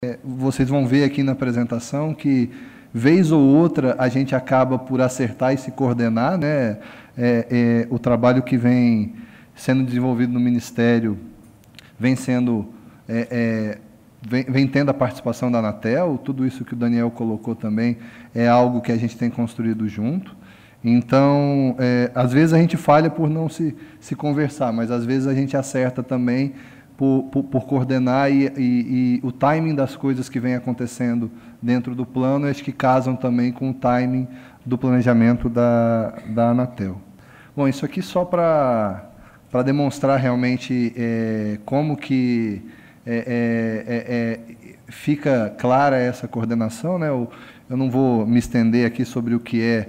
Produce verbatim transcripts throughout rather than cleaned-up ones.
Vocês vão ver aqui na apresentação que, vez ou outra, a gente acaba por acertar e se coordenar, né? É, é, o trabalho que vem sendo desenvolvido no Ministério vem sendo, é, é, vem, vem tendo a participação da Anatel, tudo isso que o Daniel colocou também é algo que a gente tem construído junto. Então, é, às vezes a gente falha por não se, se conversar, mas às vezes a gente acerta também por, por, por coordenar e, e, e o timing das coisas que vem acontecendo dentro do plano, acho que casam também com o timing do planejamento da, da Anatel. Bom, isso aqui só para para demonstrar realmente é, como que é, é, é, fica clara essa coordenação, né? Eu, eu não vou me estender aqui sobre o que é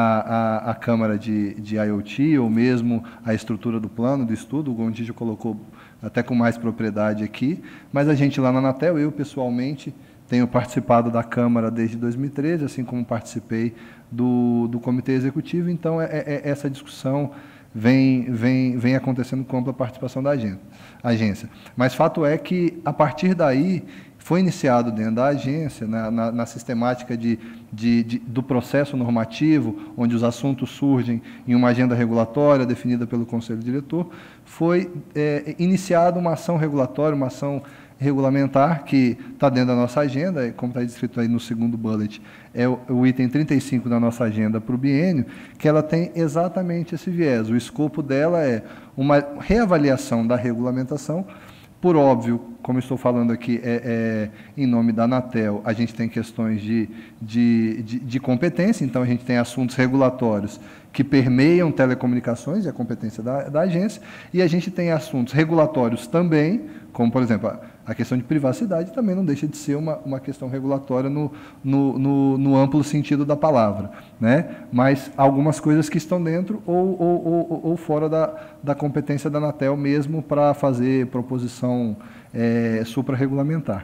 a, a, a Câmara de, de IoT, ou mesmo a estrutura do plano, do estudo, o Gontijo colocou até com mais propriedade aqui, mas a gente lá na Anatel, eu pessoalmente, tenho participado da Câmara desde dois mil e treze, assim como participei do, do Comitê Executivo, então é, é, essa discussão vem, vem, vem acontecendo com ampla participação da agência. Mas fato é que, a partir daí, foi iniciado dentro da agência, na, na, na sistemática de, de, de, do processo normativo, onde os assuntos surgem em uma agenda regulatória definida pelo Conselho Diretor, foi é, iniciada uma ação regulatória, uma ação regulamentar, que está dentro da nossa agenda, como está descrito aí no segundo bullet, é o, o item trinta e cinco da nossa agenda para o biênio, que ela tem exatamente esse viés. O escopo dela é uma reavaliação da regulamentação. Por óbvio, como estou falando aqui, é, é, em nome da Anatel, a gente tem questões de, de, de, de competência, então a gente tem assuntos regulatórios que permeiam telecomunicações, e a competência da, da agência, e a gente tem assuntos regulatórios também, como, por exemplo, a, a questão de privacidade também não deixa de ser uma, uma questão regulatória no, no, no, no amplo sentido da palavra, né? Mas algumas coisas que estão dentro ou, ou, ou, ou fora da, da competência da Anatel mesmo para fazer proposição é, supra-regulamentar.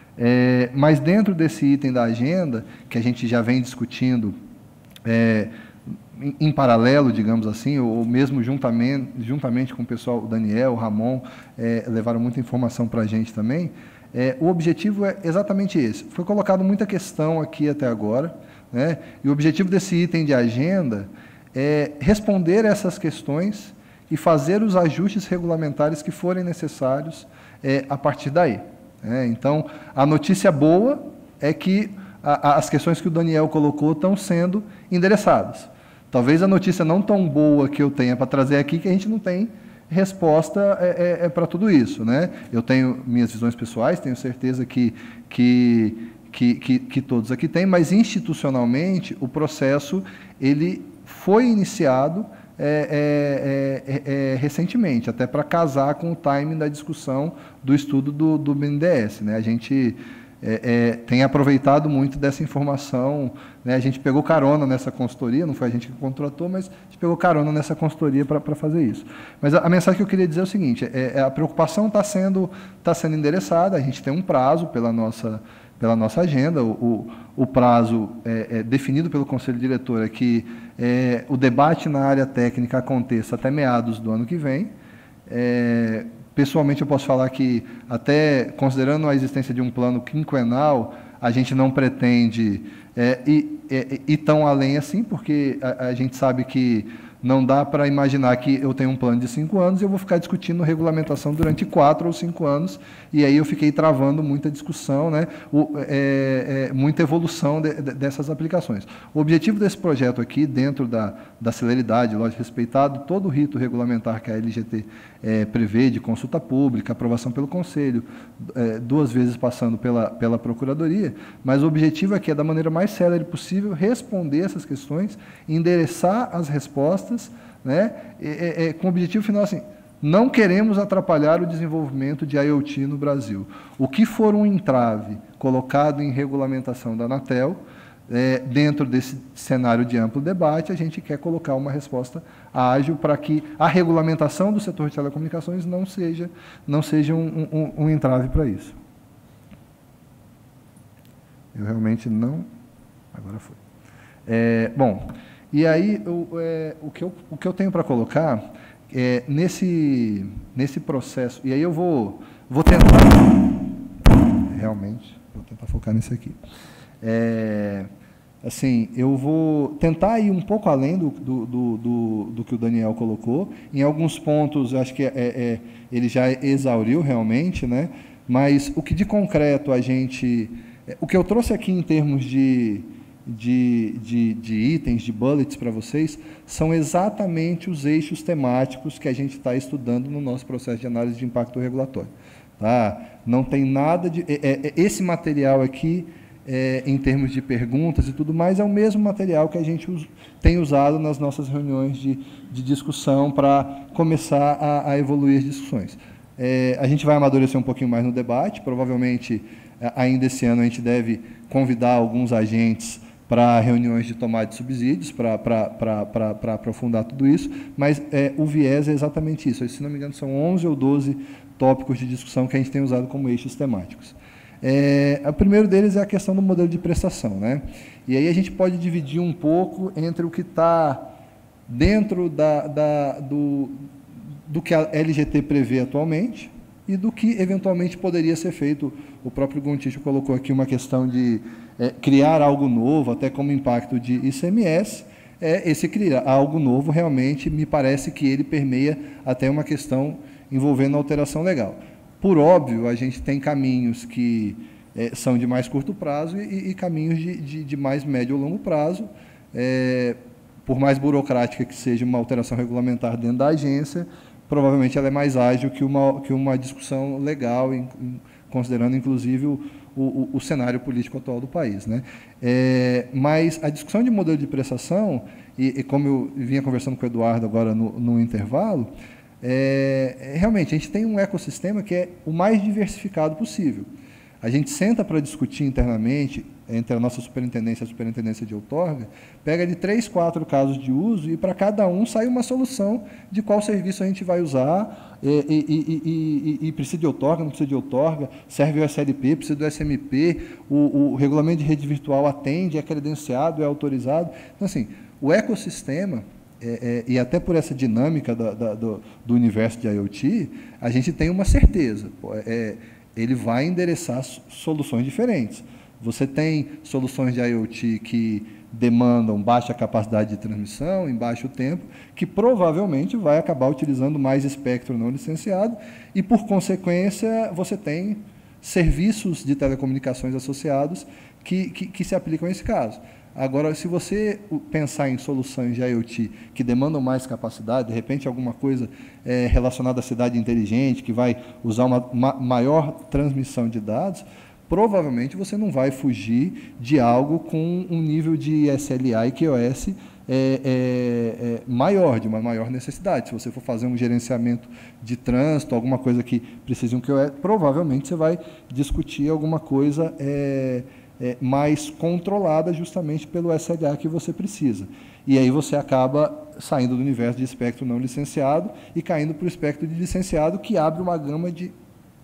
É, mas dentro desse item da agenda, que a gente já vem discutindo é, em, em paralelo, digamos assim, ou, ou mesmo juntamente, juntamente com o pessoal, o Daniel, o Ramon, é, levaram muita informação para a gente também, é, o objetivo é exatamente esse. Foi colocado muita questão aqui até agora, né? E o objetivo desse item de agenda é responder essas questões e fazer os ajustes regulamentares que forem necessários é, a partir daí. É, então, a notícia boa é que a, a, as questões que o Daniel colocou estão sendo endereçadas. Talvez a notícia não tão boa que eu tenha para trazer aqui, que a gente não tem resposta é, é, é para tudo isso, né? Eu tenho minhas visões pessoais, tenho certeza que, que, que, que, que todos aqui têm, mas institucionalmente o processo ele foi iniciado É, é, é, é, recentemente, até para casar com o timing da discussão do estudo do, do B N D E S. Né? A gente é, é, tem aproveitado muito dessa informação, né? A gente pegou carona nessa consultoria, não foi a gente que contratou, mas a gente pegou carona nessa consultoria para fazer isso. Mas a, a mensagem que eu queria dizer é o seguinte, é, é a preocupação está sendo, tá sendo endereçada, a gente tem um prazo pela nossa... pela nossa agenda, o, o, o prazo é, é definido pelo Conselho Diretor é que é, o debate na área técnica aconteça até meados do ano que vem. É, pessoalmente, eu posso falar que, até considerando a existência de um plano quinquenal, a gente não pretende é, ir, é, ir tão além assim, porque a, a gente sabe que não dá para imaginar que eu tenho um plano de cinco anos e eu vou ficar discutindo regulamentação durante quatro ou cinco anos, e aí eu fiquei travando muita discussão, né, o, é, é, muita evolução de, de, dessas aplicações. O objetivo desse projeto aqui, dentro da, da celeridade, lógico, respeitado todo o rito regulamentar que a L G T é, prevê, de consulta pública, aprovação pelo Conselho, é, duas vezes passando pela, pela Procuradoria, mas o objetivo aqui é, da maneira mais célere possível, responder essas questões, endereçar as respostas, né, é, é, com o objetivo final assim, não queremos atrapalhar o desenvolvimento de IoT no Brasil. O que for um entrave colocado em regulamentação da Anatel, é, dentro desse cenário de amplo debate, a gente quer colocar uma resposta ágil para que a regulamentação do setor de telecomunicações não seja, não seja um, um, um entrave para isso. Eu realmente não... Agora foi. É, bom... E aí, eu, é, o, que eu, o que eu tenho para colocar é nesse, nesse processo, e aí eu vou, vou tentar, realmente, tentar focar nesse aqui. É, assim, eu vou tentar ir um pouco além do, do, do, do, do que o Daniel colocou. Em alguns pontos, eu acho que é, é, ele já exauriu realmente, né? Mas o que de concreto a gente... O que eu trouxe aqui em termos de, de, de, de itens, de bullets para vocês, são exatamente os eixos temáticos que a gente está estudando no nosso processo de análise de impacto regulatório. Tá? Não tem nada de... É, é, esse material aqui, é, em termos de perguntas e tudo mais, é o mesmo material que a gente us, tem usado nas nossas reuniões de, de discussão para começar a, a evoluir as discussões. É, a gente vai amadurecer um pouquinho mais no debate, provavelmente, ainda esse ano, a gente deve convidar alguns agentes para reuniões de tomada de subsídios, para aprofundar tudo isso, mas é, o viés é exatamente isso. Se não me engano, são onze ou doze tópicos de discussão que a gente tem usado como eixos temáticos. É, o primeiro deles é a questão do modelo de prestação, né? E aí a gente pode dividir um pouco entre o que está dentro da, da, do, do que a L G T prevê atualmente e do que eventualmente poderia ser feito. O próprio Gontijo colocou aqui uma questão de é, criar algo novo, até como impacto de I C M S. É, esse criar algo novo, realmente, me parece que ele permeia até uma questão envolvendo alteração legal. Por óbvio, a gente tem caminhos que é, são de mais curto prazo e, e caminhos de, de, de mais médio ou longo prazo. É, por mais burocrática que seja uma alteração regulamentar dentro da agência, provavelmente ela é mais ágil que uma, que uma discussão legal, em, em, considerando, inclusive, o, o, o cenário político atual do país, né? É, mas a discussão de modelo de prestação, e, e como eu vinha conversando com o Eduardo agora no, no intervalo, É, realmente, a gente tem um ecossistema que é o mais diversificado possível. A gente senta para discutir internamente, entre a nossa superintendência e a superintendência de outorga, pega de três, quatro casos de uso e para cada um sai uma solução de qual serviço a gente vai usar, e, e, e, e, e precisa de outorga, não precisa de outorga, serve o S L P, precisa do S M P, o, o regulamento de rede virtual atende, é credenciado, é autorizado. Então, assim, o ecossistema... É, é, e até por essa dinâmica da, da, do, do universo de IoT, a gente tem uma certeza, pô, é, ele vai endereçar soluções diferentes. Você tem soluções de IoT que demandam baixa capacidade de transmissão, em baixo tempo, que provavelmente vai acabar utilizando mais espectro não licenciado, e, por consequência, você tem serviços de telecomunicações associados que, que, que se aplicam a esse caso. Agora, se você pensar em soluções de IoT que demandam mais capacidade, de repente alguma coisa é, relacionada à cidade inteligente, que vai usar uma, uma maior transmissão de dados, provavelmente você não vai fugir de algo com um nível de S L A e Q o S é, é, é, maior, de uma maior necessidade. Se você for fazer um gerenciamento de trânsito, alguma coisa que precise de um Q o S, provavelmente você vai discutir alguma coisa... É, É, mais controlada justamente pelo S L A que você precisa. E aí você acaba saindo do universo de espectro não licenciado e caindo para o espectro de licenciado, que abre uma gama de...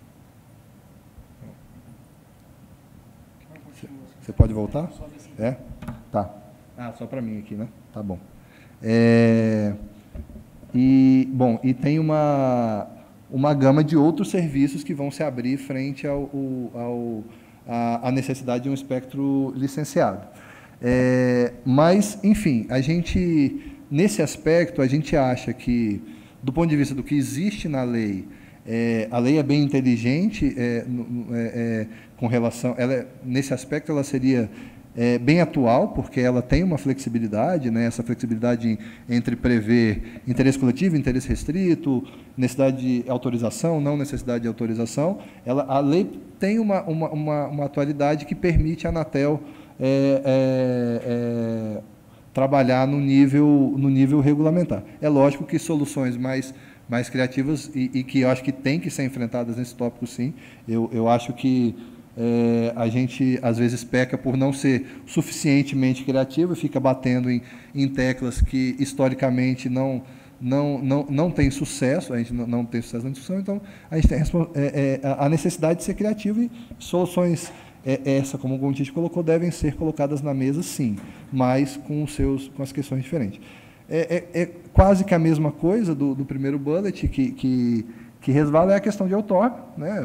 Você pode voltar? É? Tá. Ah, só para mim aqui, né? Tá bom. É, e, bom, e tem uma, uma gama de outros serviços que vão se abrir frente ao... ao a necessidade de um espectro licenciado. É, mas, enfim, a gente, nesse aspecto, a gente acha que, do ponto de vista do que existe na lei, é, a lei é bem inteligente é, é, é, com relação... Ela é, nesse aspecto, ela seria é, bem atual, porque ela tem uma flexibilidade, né, essa flexibilidade entre prever interesse coletivo, interesse restrito, necessidade de autorização, não necessidade de autorização. Ela, a lei tem uma, uma, uma, uma atualidade que permite a Anatel é, é, é, trabalhar no nível, no nível regulamentar. É lógico que soluções mais, mais criativas e, e que eu acho que tem que ser enfrentadas nesse tópico, sim. Eu, eu acho que é, a gente, às vezes, peca por não ser suficientemente criativo e fica batendo em, em teclas que, historicamente, não... Não, não, não tem sucesso, a gente não, não tem sucesso na discussão, então a gente tem é, é, a necessidade de ser criativo e soluções, é, essa, como o Gontijo colocou, devem ser colocadas na mesa, sim, mas com, os seus, com as questões diferentes. É, é, é quase que a mesma coisa do, do primeiro bullet, que, que, que resvala é a questão de outorga, né?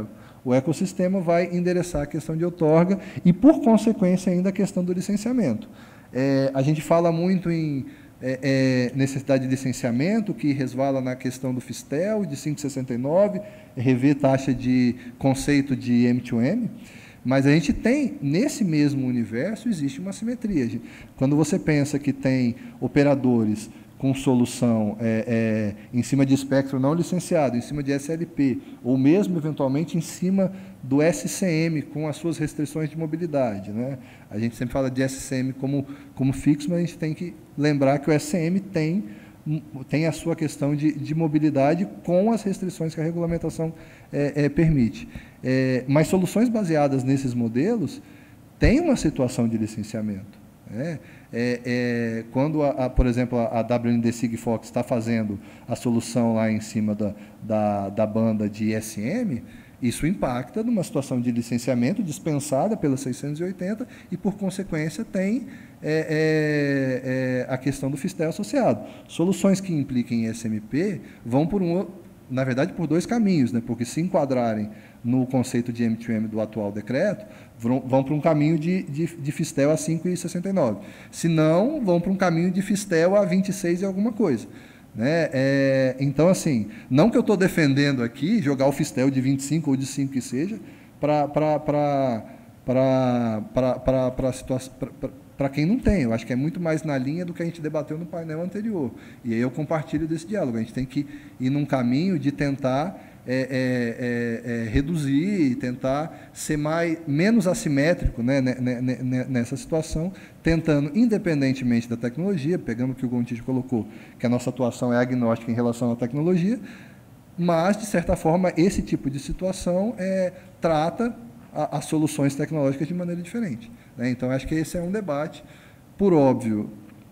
o ecossistema vai endereçar a questão de outorga e, por consequência, ainda a questão do licenciamento. É, a gente fala muito em é, é, necessidade de licenciamento, que resvala na questão do Fistel, de cinco vírgula sessenta e nove, rever taxa de conceito de M dois M, mas a gente tem, nesse mesmo universo, existe uma simetria. Quando você pensa que tem operadores com solução é, é, em cima de espectro não licenciado, em cima de S L P, ou mesmo, eventualmente, em cima do S C M, com as suas restrições de mobilidade, né? A gente sempre fala de S C M como, como fixo, mas a gente tem que lembrar que o S C M tem, tem a sua questão de, de mobilidade com as restrições que a regulamentação é, é, permite. É, mas soluções baseadas nesses modelos têm uma situação de licenciamento. É, é, é, quando, a, a, por exemplo, a, a W N D Sigfox está fazendo a solução lá em cima da, da, da banda de I S M, isso impacta numa situação de licenciamento dispensada pela seiscentos e oitenta e, por consequência, tem é, é, é, a questão do Fistel associado. Soluções que impliquem S M P vão, por um, na verdade, por dois caminhos, né? Porque se enquadrarem no conceito de M dois M do atual decreto, vão, vão para um caminho de, de, de Fistel a cinco vírgula sessenta e nove. Se não, vão para um caminho de Fistel a vinte e seis e alguma coisa. Né? É, então, assim, não que eu estou defendendo aqui jogar o Fistel de vinte e cinco ou de cinco que seja para para quem não tem. Eu acho que é muito mais na linha do que a gente debateu no painel anterior. E aí eu compartilho desse diálogo. A gente tem que ir num caminho de tentar É, é, é, é, reduzir e tentar ser mais, menos assimétrico, né, nessa situação, tentando, independentemente da tecnologia, pegando o que o Gontijo colocou, que a nossa atuação é agnóstica em relação à tecnologia, mas, de certa forma, esse tipo de situação é, trata a, as soluções tecnológicas de maneira diferente. Né? Então, acho que esse é um debate. Por óbvio,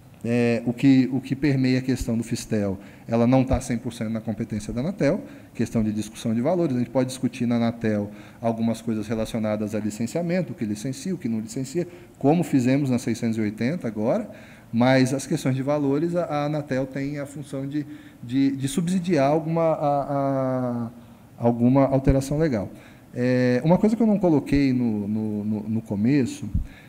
É, o, que, o que permeia a questão do Fistel, ela não está cem por cento na competência da Anatel, questão de discussão de valores. A gente pode discutir na Anatel algumas coisas relacionadas a licenciamento, o que licencia, o que não licencia, como fizemos na seiscentos e oitenta agora, mas as questões de valores, a, a Anatel tem a função de, de, de subsidiar alguma, a, a, alguma alteração legal. É, uma coisa que eu não coloquei no, no, no, no começo,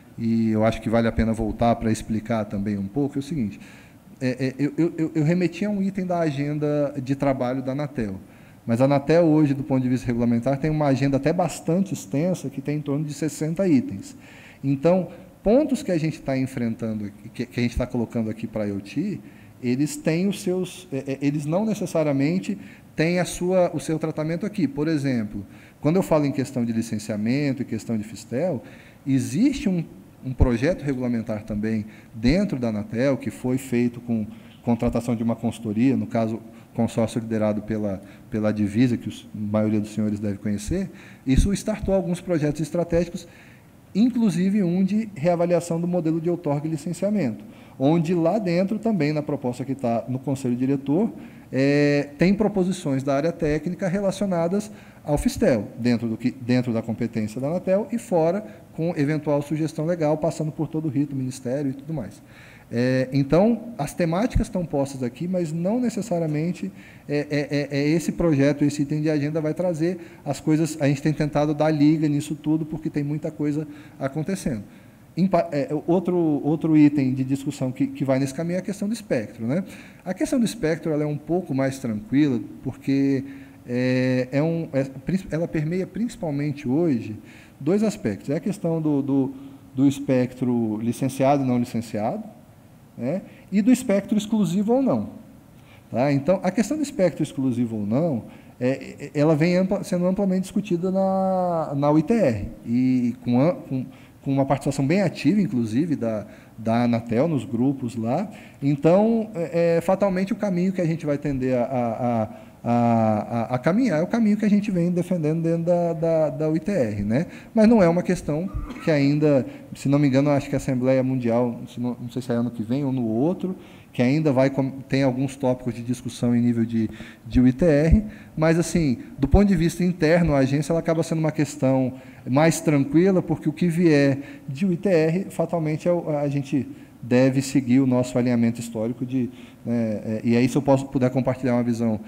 e eu acho que vale a pena voltar para explicar também um pouco, é o seguinte, é, é, eu, eu, eu remeti a um item da agenda de trabalho da Anatel, mas a Anatel hoje, do ponto de vista regulamentar, tem uma agenda até bastante extensa, que tem em torno de sessenta itens. Então, pontos que a gente está enfrentando, que, que a gente está colocando aqui para a IoT, eles têm os seus, é, eles não necessariamente têm a sua, o seu tratamento aqui. Por exemplo, quando eu falo em questão de licenciamento e questão de Fistel, existe um um projeto regulamentar também dentro da Anatel, que foi feito com contratação de uma consultoria, no caso, consórcio liderado pela, pela Divisa, que os, a maioria dos senhores deve conhecer. Isso startou alguns projetos estratégicos, inclusive um de reavaliação do modelo de outorga e licenciamento, onde lá dentro também, na proposta que está no Conselho Diretor, é, tem proposições da área técnica relacionadas ao Fistel, dentro, do que, dentro da competência da Anatel e fora, com eventual sugestão legal, passando por todo o rito, Ministério e tudo mais. É, então, as temáticas estão postas aqui, mas não necessariamente é, é, é esse projeto, esse item de agenda vai trazer as coisas. A gente tem tentado dar liga nisso tudo, porque tem muita coisa acontecendo. É, outro, outro item de discussão que, que vai nesse caminho é a questão do espectro. Né? A questão do espectro ela é um pouco mais tranquila, porque é, é um, é, ela permeia principalmente hoje dois aspectos. É a questão do, do, do espectro licenciado e não licenciado, né? E do espectro exclusivo ou não. Tá? Então, a questão do espectro exclusivo ou não, é, ela vem ampla, sendo amplamente discutida na, na U I T R, e com, a, com, com uma participação bem ativa, inclusive, da, da Anatel nos grupos lá. Então, é, é, fatalmente, o caminho que a gente vai tender a, a, a, a, a caminhar é o caminho que a gente vem defendendo dentro da, da, da U I T R. Né? Mas não é uma questão que ainda, se não me engano, acho que a Assembleia Mundial, não, não sei se é ano que vem ou no outro, que ainda vai, tem alguns tópicos de discussão em nível de, de U I T R, mas, assim, do ponto de vista interno, a agência ela acaba sendo uma questão mais tranquila, porque o que vier de U I T R, fatalmente, é, a gente deve seguir o nosso alinhamento histórico de... Né, é, e aí, se eu posso, puder compartilhar uma visão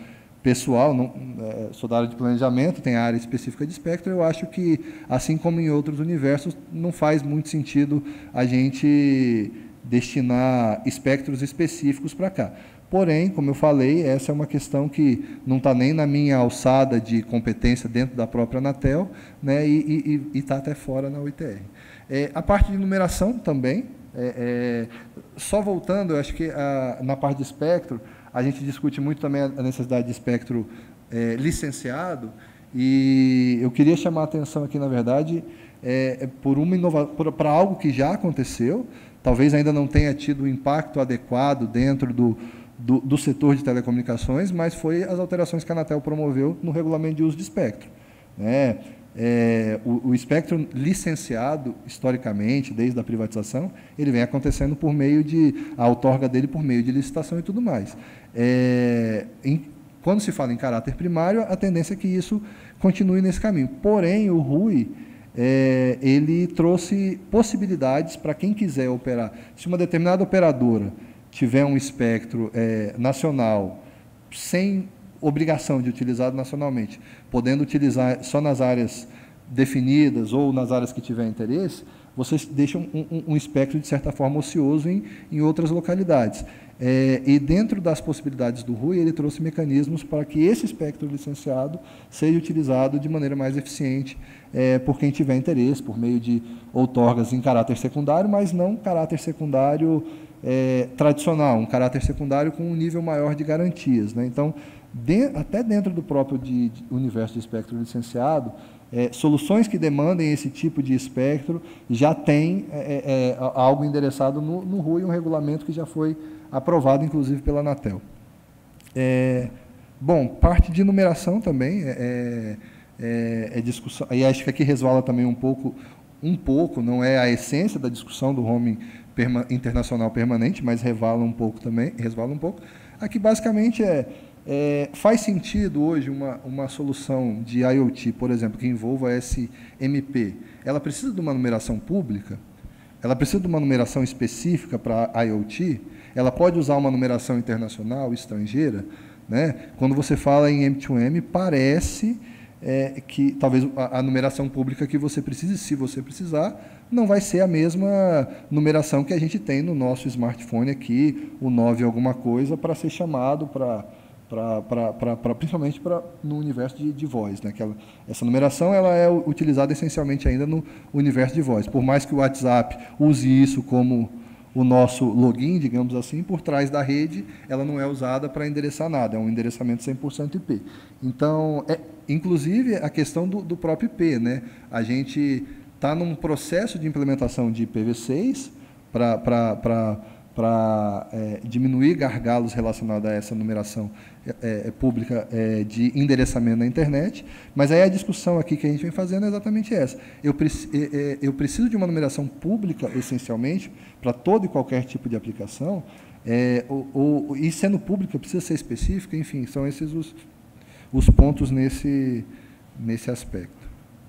pessoal, não, é, sou da área de planejamento, tem a área específica de espectro, eu acho que, assim como em outros universos, não faz muito sentido a gente destinar espectros específicos para cá. Porém, como eu falei, essa é uma questão que não está nem na minha alçada de competência dentro da própria Anatel, né, e está até fora na U I T R. É, a parte de numeração também, é, é, só voltando, eu acho que a, na parte de espectro, a gente discute muito também a necessidade de espectro é, licenciado, e eu queria chamar a atenção aqui, na verdade, é, por uma inovação, para algo que já aconteceu, talvez ainda não tenha tido o impacto adequado dentro do, do, do setor de telecomunicações, mas foi as alterações que a Anatel promoveu no regulamento de uso de espectro, né? É, o, o espectro licenciado, historicamente, desde a privatização, ele vem acontecendo por meio de, a outorga dele por meio de licitação e tudo mais. É, em, quando se fala em caráter primário, a tendência é que isso continue nesse caminho. Porém, o R U I, é, ele trouxe possibilidades para quem quiser operar. Se uma determinada operadora tiver um espectro é, nacional, sem obrigação de utilizado nacionalmente, podendo utilizar só nas áreas definidas ou nas áreas que tiver interesse, vocês deixam um, um, um espectro, de certa forma, ocioso em, em outras localidades. É, e dentro das possibilidades do R U I, ele trouxe mecanismos para que esse espectro licenciado seja utilizado de maneira mais eficiente é, por quem tiver interesse, por meio de outorgas em caráter secundário, mas não caráter secundário é, tradicional, um caráter secundário com um nível maior de garantias, né? Então, De, até dentro do próprio de, de universo de espectro licenciado, é, soluções que demandem esse tipo de espectro já tem é, é, algo endereçado no, no R U I, um regulamento que já foi aprovado, inclusive, pela Anatel. É, bom, parte de numeração também é, é, é discussão, e acho que aqui resvala também um pouco, um pouco, não é a essência da discussão do roaming perma, internacional permanente, mas resvala um pouco também, resvala um pouco. Aqui, basicamente, é É, faz sentido hoje uma, uma solução de IoT, por exemplo, que envolva S M P? Ela precisa de uma numeração pública? Ela precisa de uma numeração específica para IoT? Ela pode usar uma numeração internacional, estrangeira? Né? Quando você fala em M dois M, parece é, que talvez a, a numeração pública que você precise, se você precisar, não vai ser a mesma numeração que a gente tem no nosso smartphone aqui, o nove alguma coisa, para ser chamado para... Pra, pra, pra, pra, principalmente pra, no universo de, de voz, né? Que ela, essa numeração ela é utilizada essencialmente ainda no universo de voz. Por mais que o WhatsApp use isso como o nosso login, digamos assim, por trás da rede, ela não é usada para endereçar nada, é um endereçamento cem por cento I P. Então, é, inclusive, a questão do, do próprio I P, né? A gente está num processo de implementação de I P v seis para... para é, diminuir gargalos relacionados a essa numeração é, é, pública é, de endereçamento na internet, mas aí a discussão aqui que a gente vem fazendo é exatamente essa. Eu, preci é, eu preciso de uma numeração pública, essencialmente, para todo e qualquer tipo de aplicação, é, ou, ou, e sendo pública, precisa ser específica, enfim, são esses os, os pontos nesse, nesse aspecto.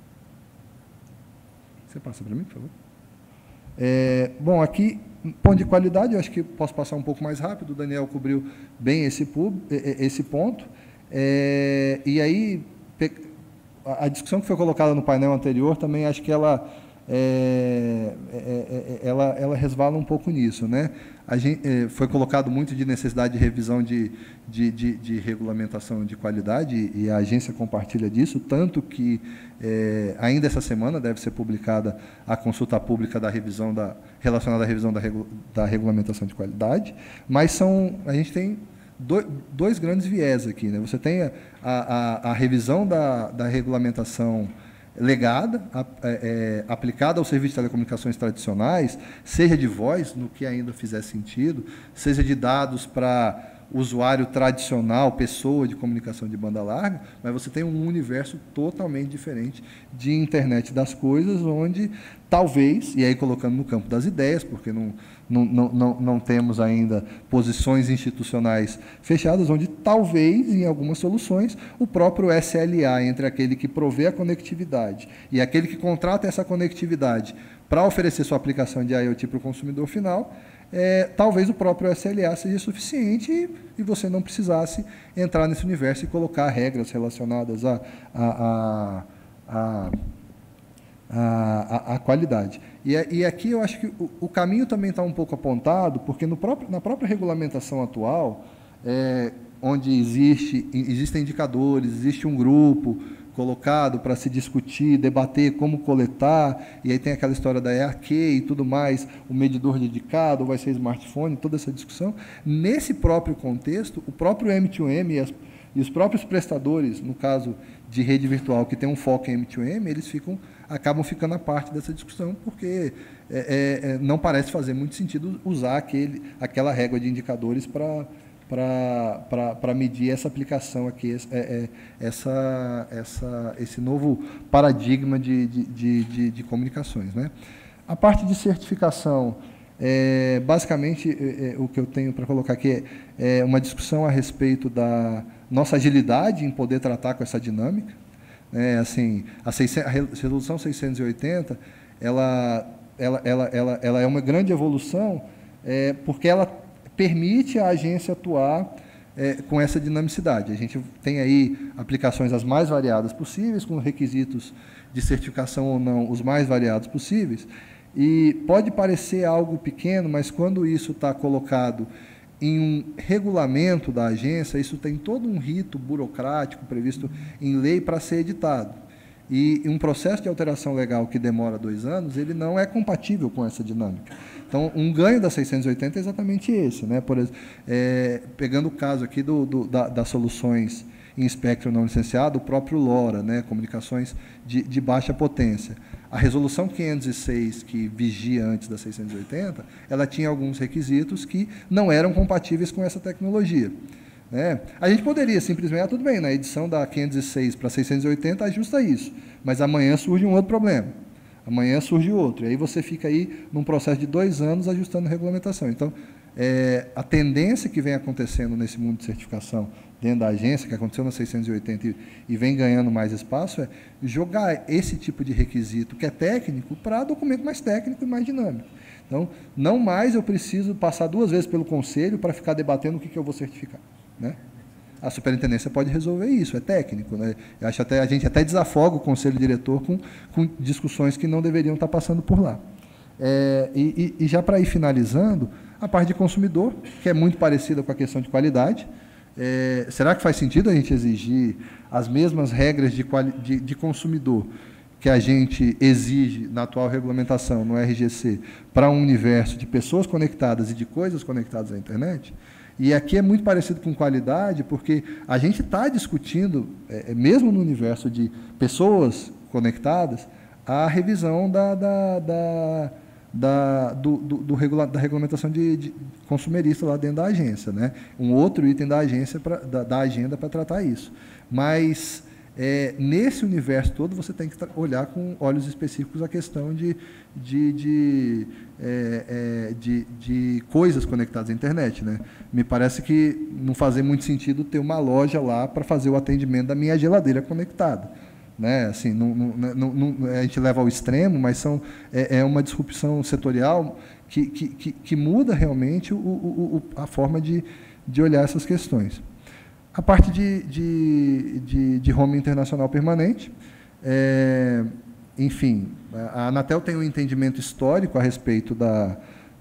Você passa para mim, por favor? É, bom, aqui... Ponto de qualidade, eu acho que posso passar um pouco mais rápido, o Daniel cobriu bem esse, pub, esse ponto. É, e aí, a discussão que foi colocada no painel anterior, também acho que ela, é, é, ela, ela resvala um pouco nisso, né? A gente, é, foi colocado muito de necessidade de revisão de, de, de, de regulamentação de qualidade, e a agência compartilha disso, tanto que é, ainda essa semana deve ser publicada a consulta pública da revisão da, relacionada à revisão da, regu, da regulamentação de qualidade, mas são, a gente tem dois, dois grandes viés aqui, né? Você tem a, a, a revisão da, da regulamentação legada, a, é, aplicada ao serviço de telecomunicações tradicionais, seja de voz, no que ainda fizer sentido, seja de dados para usuário tradicional, pessoa de comunicação de banda larga, mas você tem um universo totalmente diferente de internet das coisas, onde talvez, e aí colocando no campo das ideias, porque não, não, não, não, não temos ainda posições institucionais fechadas, onde talvez, em algumas soluções, o próprio S L A, entre aquele que provê a conectividade e aquele que contrata essa conectividade para oferecer sua aplicação de IoT para o consumidor final, é, talvez o próprio S L A seja suficiente e, e você não precisasse entrar nesse universo e colocar regras relacionadas à a, a, a, a, a qualidade. E, e aqui eu acho que o, o caminho também está um pouco apontado, porque no próprio, na própria regulamentação atual, é, onde existe, existem indicadores, existe um grupo colocado para se discutir, debater como coletar, e aí tem aquela história da E A Q e tudo mais, o medidor dedicado, vai ser smartphone, toda essa discussão. Nesse próprio contexto, o próprio M dois M e, as, e os próprios prestadores, no caso de rede virtual, que tem um foco em M dois M, eles ficam, acabam ficando à parte dessa discussão, porque é, é, não parece fazer muito sentido usar aquele, aquela régua de indicadores para para medir essa aplicação aqui, é, é, essa, essa, esse novo paradigma de, de, de, de, de comunicações, né? A parte de certificação, é, basicamente, é, é, o que eu tenho para colocar aqui é, é uma discussão a respeito da nossa agilidade em poder tratar com essa dinâmica. É, assim, a, seiscentos, a resolução seiscentos e oitenta, ela, ela, ela, ela, ela é uma grande evolução, é, porque ela permite a agência atuar é, com essa dinamicidade. A gente tem aí aplicações as mais variadas possíveis, com requisitos de certificação ou não os mais variados possíveis, e pode parecer algo pequeno, mas quando isso está colocado em um regulamento da agência, isso tem todo um rito burocrático previsto em lei para ser editado. E um processo de alteração legal que demora dois anos, ele não é compatível com essa dinâmica. Então, um ganho da seiscentos e oitenta é exatamente esse, né? Por exemplo, é, pegando o caso aqui do, do, da, das soluções em espectro não licenciado, o próprio LoRa, né? Comunicações de, de baixa potência. A resolução quinhentos e seis, que vigia antes da seiscentos e oitenta, ela tinha alguns requisitos que não eram compatíveis com essa tecnologia. É, a gente poderia simplesmente, ah, tudo bem, na edição da quinhentos e seis para seiscentos e oitenta ajusta isso, mas amanhã surge um outro problema, amanhã surge outro, e aí você fica aí num processo de dois anos ajustando a regulamentação. Então, é, a tendência que vem acontecendo nesse mundo de certificação dentro da agência, que aconteceu na seiscentos e oitenta e, e vem ganhando mais espaço, é jogar esse tipo de requisito que é técnico para documento mais técnico e mais dinâmico. Então, não mais eu preciso passar duas vezes pelo conselho para ficar debatendo o que, que eu vou certificar. Né? A superintendência pode resolver isso, é técnico. Né? Eu acho até, a gente até desafoga o conselho diretor com, com discussões que não deveriam estar passando por lá. É, e, e já para ir finalizando, a parte de consumidor, que é muito parecida com a questão de qualidade. É, será que faz sentido a gente exigir as mesmas regras de, de, de consumidor que a gente exige na atual regulamentação, no R G C, para um universo de pessoas conectadas e de coisas conectadas à internet? E aqui é muito parecido com qualidade, porque a gente está discutindo, é, mesmo no universo de pessoas conectadas, a revisão da, da, da, da, do, do, do regula, da regulamentação de, de consumerista lá dentro da agência, né? Um outro item da, agência pra, da, da agenda para tratar isso. Mas, é, nesse universo todo, você tem que olhar com olhos específicos a questão de, de, de É, é, de, de coisas conectadas à internet, né? Me parece que não fazia muito sentido ter uma loja lá para fazer o atendimento da minha geladeira conectada, né? Assim, não, não, não, não, a gente leva ao extremo, mas são, é, é uma disrupção setorial que, que, que, que muda realmente o, o, o, a forma de, de olhar essas questões. A parte de, de, de, de home internacional permanente, é, enfim, a Anatel tem um entendimento histórico a respeito da,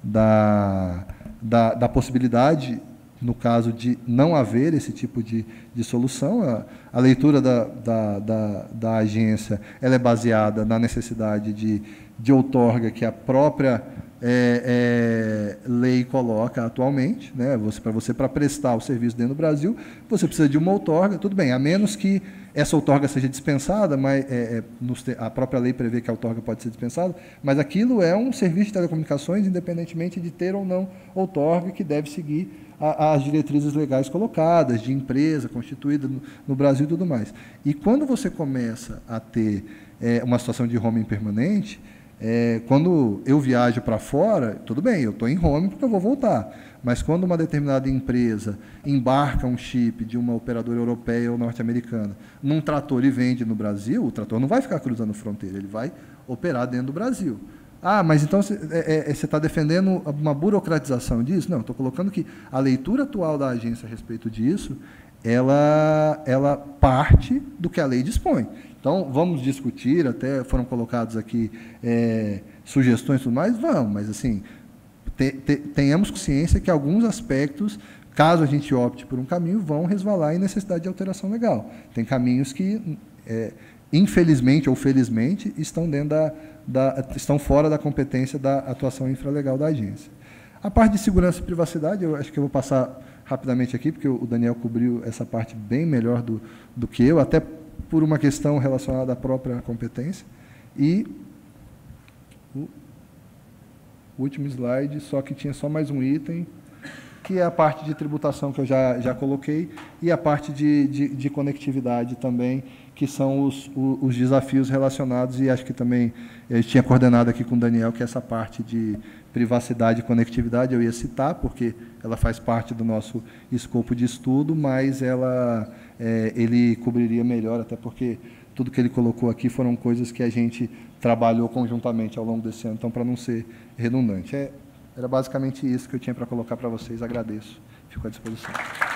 da, da, da possibilidade, no caso de não haver esse tipo de, de solução. A, a leitura da, da, da, da agência ela é baseada na necessidade de, de outorga que a própria é, é, lei coloca atualmente, né? Você, para você para prestar o serviço dentro do Brasil, você precisa de uma outorga, tudo bem, a menos que essa outorga seja dispensada, mas é, é, a própria lei prevê que a outorga pode ser dispensada, mas aquilo é um serviço de telecomunicações, independentemente de ter ou não outorga, que deve seguir a, as diretrizes legais colocadas, de empresa constituída no, no Brasil e tudo mais. E quando você começa a ter é, uma situação de home permanente, é, quando eu viajo para fora, tudo bem, eu estou em home porque eu vou voltar. Mas quando uma determinada empresa embarca um chip de uma operadora europeia ou norte-americana num trator e vende no Brasil, o trator não vai ficar cruzando fronteira, ele vai operar dentro do Brasil. Ah, mas então você é, é, está defendendo uma burocratização disso? Não, estou colocando que a leitura atual da agência a respeito disso, ela, ela parte do que a lei dispõe. Então, vamos discutir, até foram colocados aqui é, sugestões e tudo mais, vamos, mas assim, te, te, tenhamos consciência que alguns aspectos, caso a gente opte por um caminho, vão resvalar em necessidade de alteração legal. Tem caminhos que, é, infelizmente ou felizmente, estão, dentro da, da, estão fora da competência da atuação infralegal da agência. A parte de segurança e privacidade, eu acho que eu vou passar rapidamente aqui, porque o Daniel cobriu essa parte bem melhor do, do que eu, até por uma questão relacionada à própria competência. E o último slide, só que tinha só mais um item, que é a parte de tributação que eu já, já coloquei, e a parte de, de, de conectividade também, que são os, os, os desafios relacionados, e acho que também eu tinha coordenado aqui com o Daniel, que é essa parte de privacidade e conectividade, eu ia citar, porque ela faz parte do nosso escopo de estudo, mas ela, é, ele cobriria melhor, até porque tudo que ele colocou aqui foram coisas que a gente trabalhou conjuntamente ao longo desse ano, então, para não ser redundante. É, era basicamente isso que eu tinha para colocar para vocês, agradeço. Fico à disposição.